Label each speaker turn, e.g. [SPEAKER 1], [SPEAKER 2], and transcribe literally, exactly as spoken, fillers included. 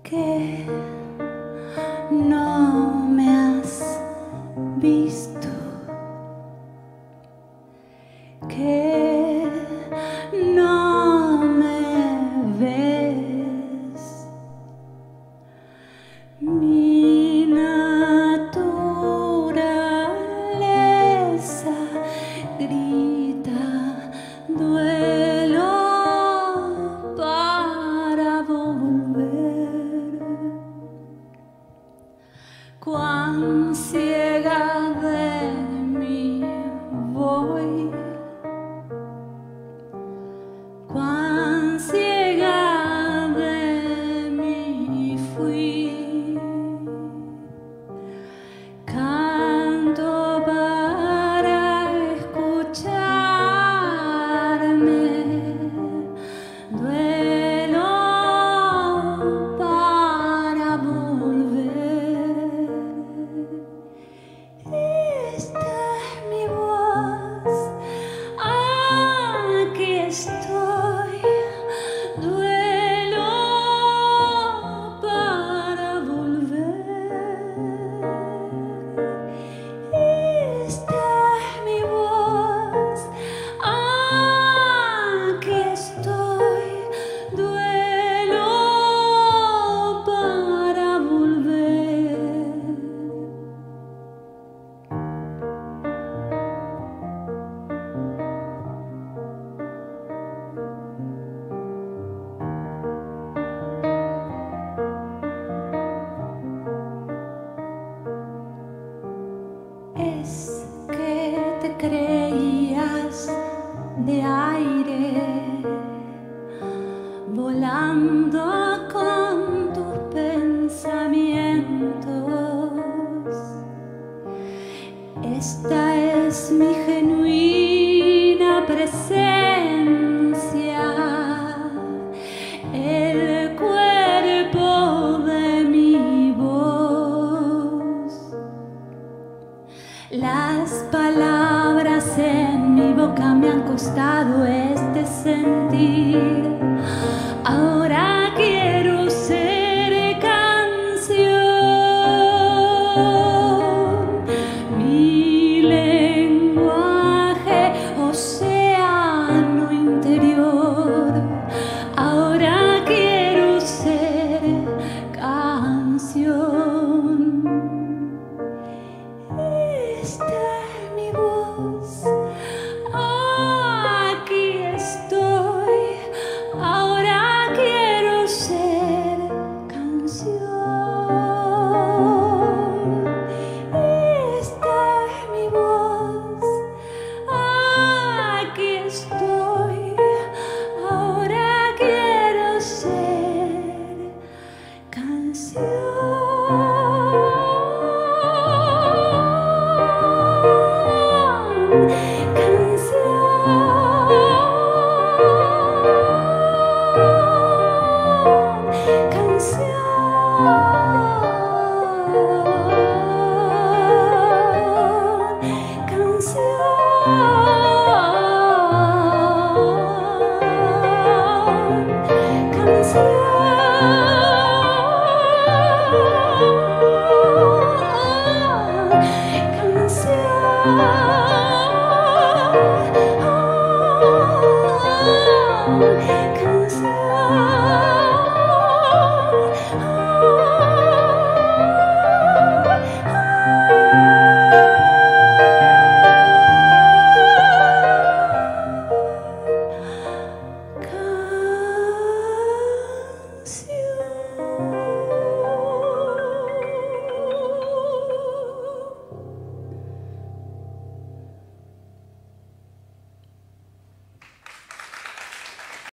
[SPEAKER 1] que no me has visto, que no me ves. Mi naturaleza grita duelo para volver. Cuán ciega de mí voy, cuán ciega de mí fui. Canto para escucharme, duelo para volver. Esta es mi voz, aquí estoy, duelo para volver. Esta es mi voz, aquí estoy, duelo para volver. Es que te creías de aire, volando con tus pensamientos. Esta es mi genuina presencia, el cuerpo de mi voz. Las palabras en mi boca me han costado este sentir.